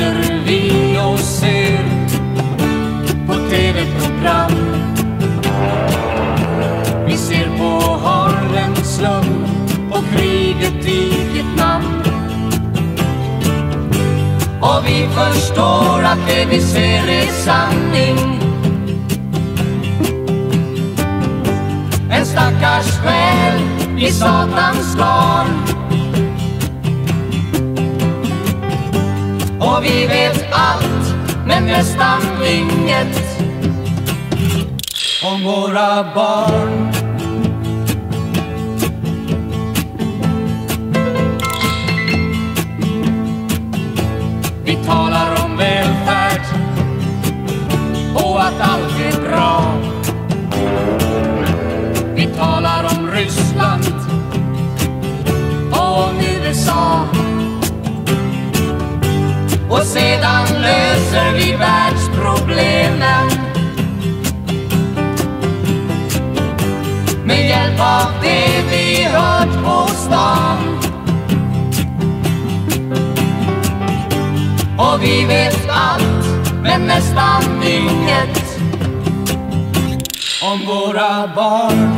sitter vi och ser på tv-program. Vi ser på Harlems slum och kriget i Vietnam. Och vi förstår att det vi ser är sanning. En stackars själ i satans garn. Och vi vet allt, men nästan inget om våra barn. Vi talar om välfärd och att allt är bra. Vi talar om Ryssland och om USA. Och sedan löser vi världsproblemen med hjälp av det vi hört på stan. Och vi vet allt, men nästan inget om våra barn.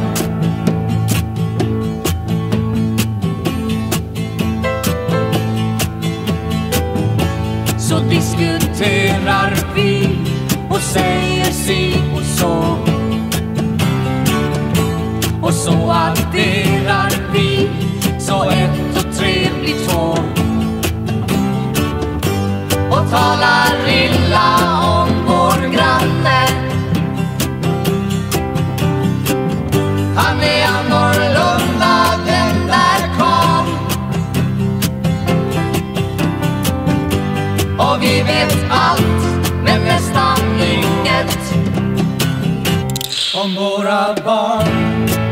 Så diskuterar vi och säger si och så. Och så adderar vi, så 1 och 3 blir 2. Och talar illa om vår granne. Han är annorlunda, den där karl. Och vi vet allt, men nästan inget om våra barn.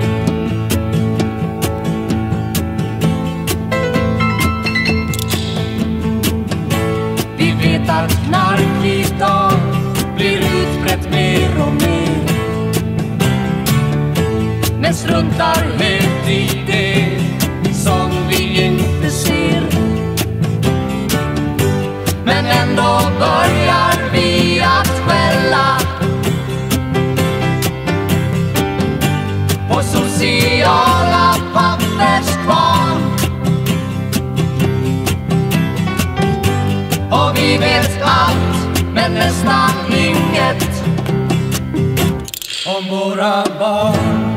Vi vet att knark idag blir utbrett mer och mer, men struntar helt i det som vi inte ser. Men ändå börjar vi att skälla på sociala papperskvarn. Och vi vet allt, men nästan inget om våra barn.